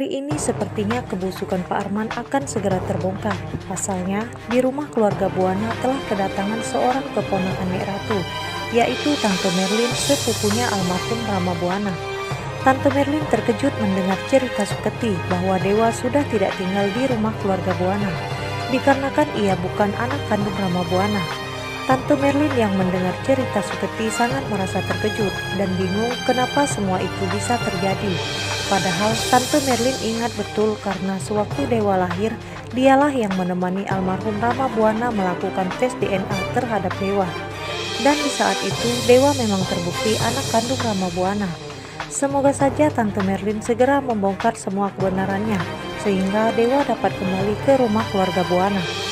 Kali ini sepertinya kebusukan Pak Arman akan segera terbongkar. Pasalnya, di rumah keluarga Buana telah kedatangan seorang keponakan Nek Ratu, yaitu Tante Merlin, sepupunya almarhum Rama Buana. Tante Merlin terkejut mendengar cerita Suketi bahwa Dewa sudah tidak tinggal di rumah keluarga Buana, dikarenakan ia bukan anak kandung Rama Buana. Tante Merlin yang mendengar cerita Suketi sangat merasa terkejut dan bingung kenapa semua itu bisa terjadi. Padahal Tante Merlin ingat betul karena sewaktu Dewa lahir, dialah yang menemani almarhum Rama Buana melakukan tes DNA terhadap Dewa. Dan di saat itu, Dewa memang terbukti anak kandung Rama Buana. Semoga saja Tante Merlin segera membongkar semua kebenarannya, sehingga Dewa dapat kembali ke rumah keluarga Buana.